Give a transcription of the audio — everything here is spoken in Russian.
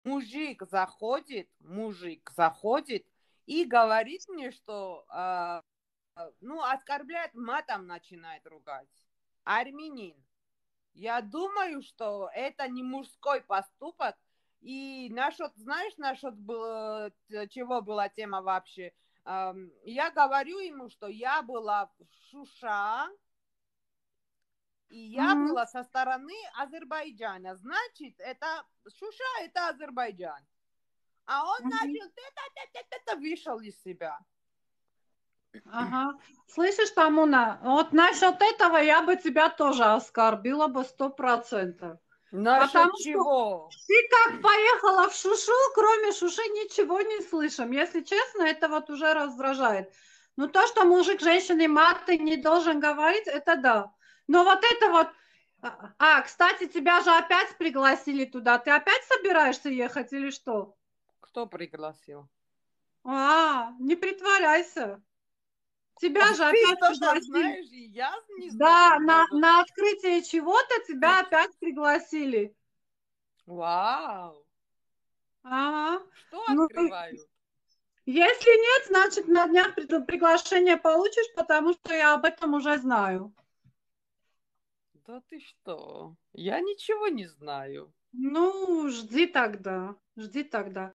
мужик заходит и говорит мне, что, ну, оскорбляет, матом начинает ругать. Армянин. Я думаю, что это не мужской поступок. И насчет, знаешь, насчет чего была тема вообще? Я говорю ему, что я была в Шуша, и я Мгм. была со стороны Азербайджана. Значит, это Шуша, это Азербайджан. А он Мгм. начал, вышел из себя. Ага. Слышишь, Тамуна, вот насчет этого я бы тебя тоже оскорбила бы 100%. Насчет Потому что чего? ты как поехала в Шушу, кроме Шуши ничего не слышим. Если честно, это вот уже раздражает. Но то, что мужик женщине маты не должен говорить, это да. Но вот это вот... кстати, тебя же опять пригласили туда. Ты опять собираешься ехать или что? Кто пригласил? Не притворяйся. Тебя же Ты опять что-то пригласили. знаешь, и я не Да, знаю. на открытие чего-то тебя опять пригласили. Вау! Ага. Что Ну, открывают? если нет, значит на днях приглашение получишь, потому что я об этом уже знаю. Да ты что? Я ничего не знаю. Ну, жди тогда. Жди тогда.